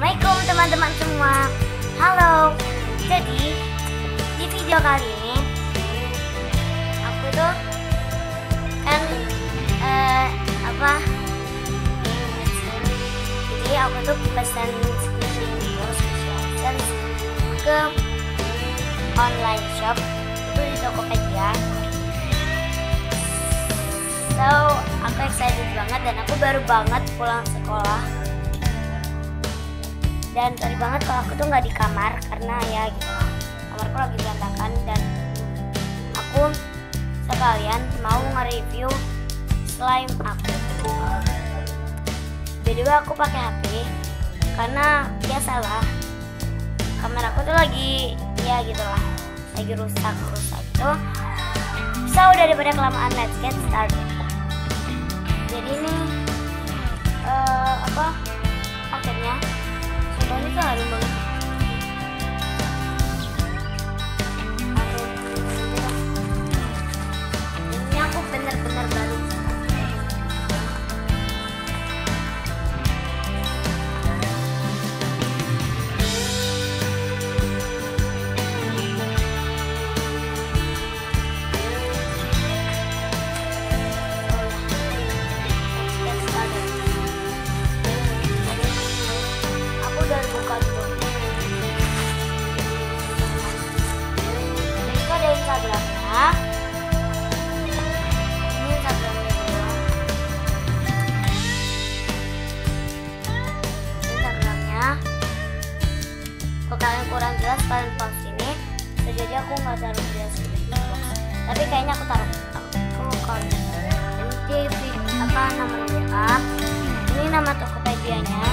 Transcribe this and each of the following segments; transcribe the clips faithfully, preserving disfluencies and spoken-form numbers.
Assalamualaikum teman-teman semua. Halo. Jadi di video kali ini aku tuh kan eh, apa? Jadi aku tuh pesan squishy license ke online shop itu di Tokopedia. So aku excited banget dan aku baru banget pulang sekolah. Dan sorry banget kalau aku tuh nggak di kamar karena ya gitu lah, kamarku lagi berantakan dan aku sekalian mau nge-review slime aku. By the way aku pakai H P karena biasalah kamera aku tuh lagi ya gitu lah, lagi rusak rusak itu. So udah daripada kelamaan, let's get started. Jadi ini uh, apa paketnya? Ini tuh harum banget. Ini aku bener-bener baru. Instagramnya, ini Instagramnya dulu. Instagramnya, kalau kalian kurang jelas kalian pause ini. So, jadi aku nggak taruh jelas di box. Tapi kayaknya aku taruh. Aku kalau ini apa nama W A, ini nama Tokopedia-nya.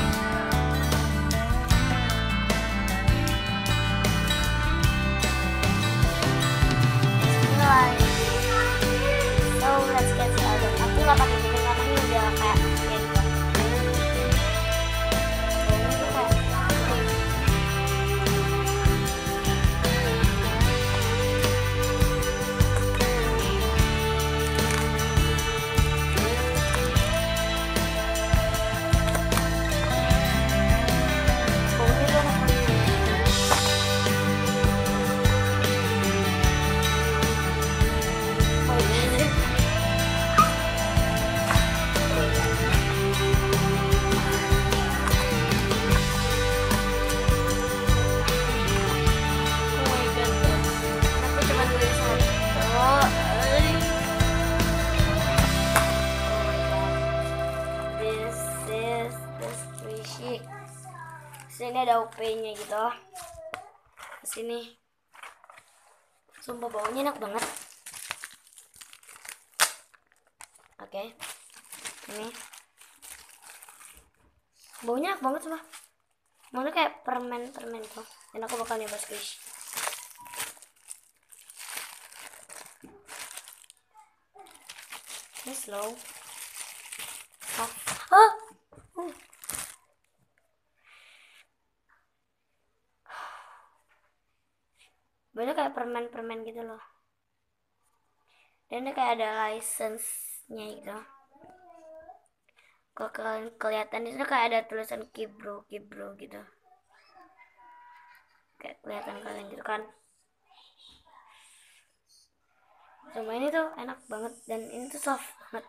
So let's get started. Aku nggak pakai ini karena ini udah kayak kayak gitu. Ini tuh kayak ini ada O P-nya gitu. Sini. Sumpah baunya enak banget. Oke. Okay. Ini. Baunya enak banget sumpah. Mana kayak permen-permen tuh. Dan aku bakal nyoba squish. Ini slow. Oh. Oh. Uh. Banyak kayak permen-permen gitu loh. Dan ini kayak ada license-nya gitu. Kalau kalian kelihatan di sini kayak ada tulisan Kibro, Kibro gitu. Kayak kelihatan kalian gitu kan. Semua ini tuh enak banget dan ini tuh soft banget.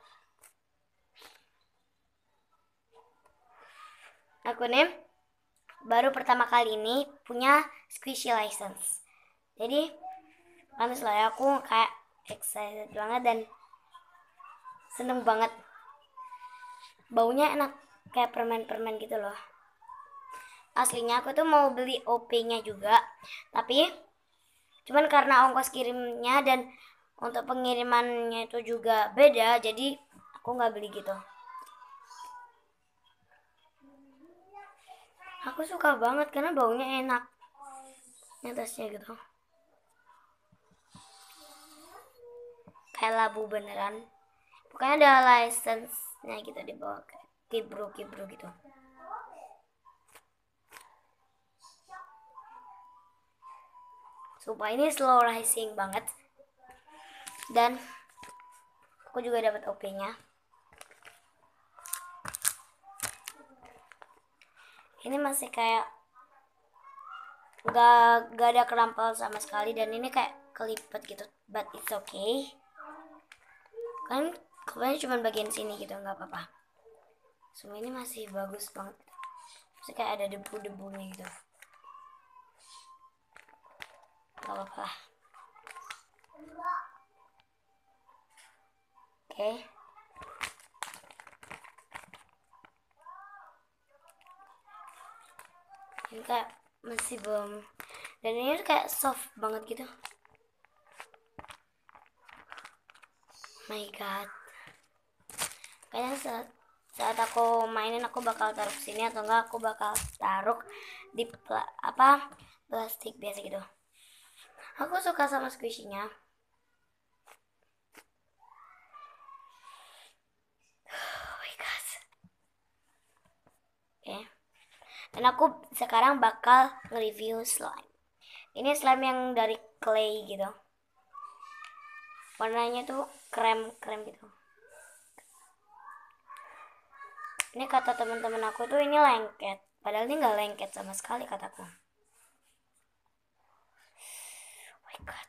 Aku nih baru pertama kali ini punya squishy license. Jadi honest lah ya, aku kayak excited banget dan seneng banget. Baunya enak kayak permen-permen gitu loh. Aslinya aku tuh mau beli O P-nya juga, tapi cuman karena ongkos kirimnya dan untuk pengirimannya itu juga beda, jadi aku nggak beli gitu. Aku suka banget karena baunya enak. Ini tasnya gitu. Kayak labu beneran. Pokoknya ada license-nya gitu di bawah, kayak Kibro Kibro gitu. Sumpah ini slow rising banget. Dan aku juga dapat O P-nya. ini masih kayak gak, gak ada kerampal sama sekali, dan ini kayak kelipet gitu, but it's okay kan, kepalanya cuma bagian sini gitu, nggak apa-apa. Semua ini masih bagus banget, masih kayak ada debu-debunya gitu, nggak apa-apa. Oke okay. Ini kayak masih belum, dan ini kayak soft banget gitu. My god, kayaknya saat, saat aku mainin aku bakal taruh sini, atau enggak aku bakal taruh di pla, apa plastik biasa gitu. Aku suka sama squishy-nya. Oh my god. Oke okay. Dan aku sekarang bakal nge-review slime. Ini slime yang dari clay gitu, warnanya tuh krem-krem gitu. Ini kata teman-teman aku tuh ini lengket, padahal ini nggak lengket sama sekali kataku. Oh my god.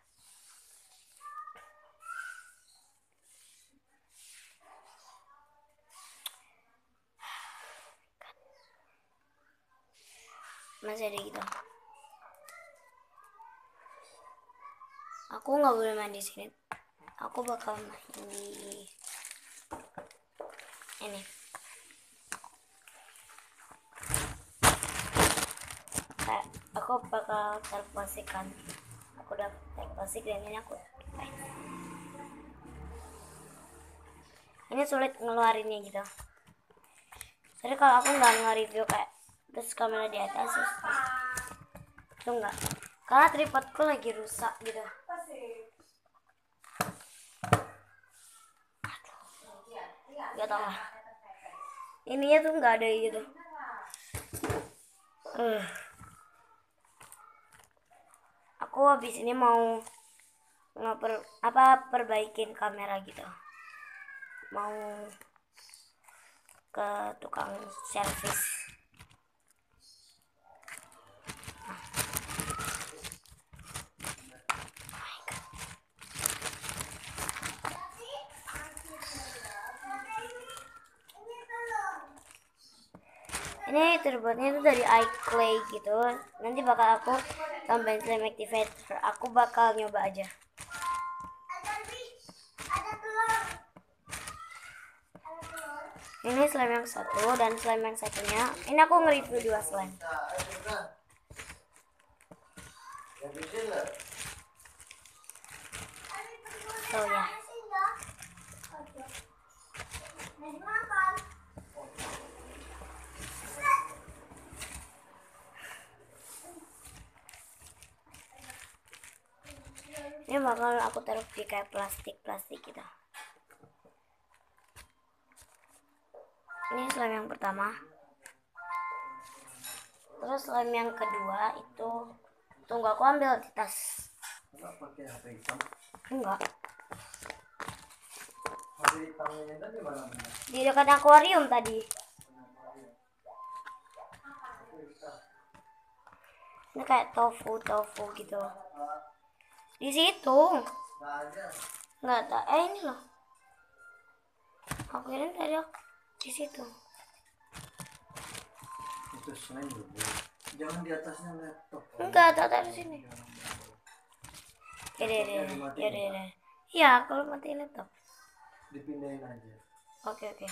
Masih ada gitu. Aku nggak boleh main di sini. Aku bakal main di ini. Kayak aku bakal terposisikan. Aku udah take plastik dan ini aku main. Ini sulit ngeluarinnya gitu. Jadi kalau aku nggak nge-review kayak terus kamera di atas terus itu enggak, karena tripodku lagi rusak gitu. Gak tau lah, ininya tuh nggak ada gitu. uh. Aku habis ini mau ngoper apa perbaikin kamera gitu, mau ke tukang servis. Ini terbuatnya itu dari iClay gitu. Nanti bakal aku tambahin slime activator. Aku bakal nyoba aja. Ini slime yang satu dan slime yang satunya. Ini aku nge-review dua slime. Oh ya. Ini bakal aku taruh di kayak plastik-plastik gitu. Ini slime yang pertama. Terus slime yang kedua itu tunggu aku ambil di tas. Enggak pakai H P hitam? Enggak. H P hitamnya tadi mana? Di dekat akuarium tadi. Ini kayak tofu tofu gitu. Di situ. Nggak ada. Eh ini loh. Aku kira tadi di situ. Itu slime dulu. Jangan di atasnya laptop. Enggak, tak ada di sini. Ya deh, ya deh, ya deh. Iya, kalau mati laptop. Dipindahin aja. Oke, oke.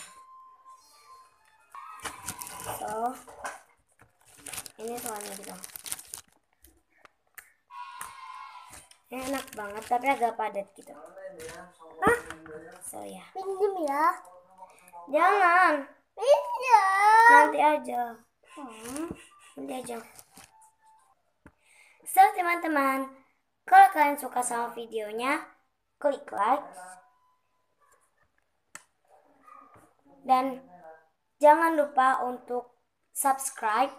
So, ini soalnya gitu. Ini enak banget, tapi agak padat gitu. Hah? So ya. Pinjam ya. Jangan. Pinjam. Nanti aja. Hmm, nanti aja. So teman-teman, kalau kalian suka sama videonya, klik like. Dan jangan lupa untuk subscribe.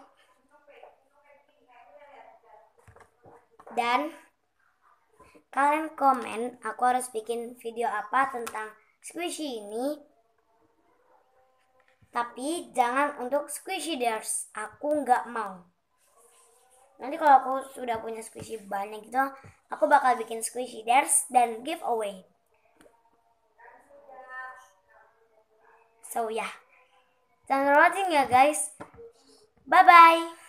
Dan kalian komen aku harus bikin video apa tentang squishy ini. Tapi jangan untuk squishy dares. Aku nggak mau. Nanti kalau aku sudah punya squishy banyak gitu, aku bakal bikin squishy dares dan giveaway. So ya, yeah. Jangan watching ya guys. Bye bye.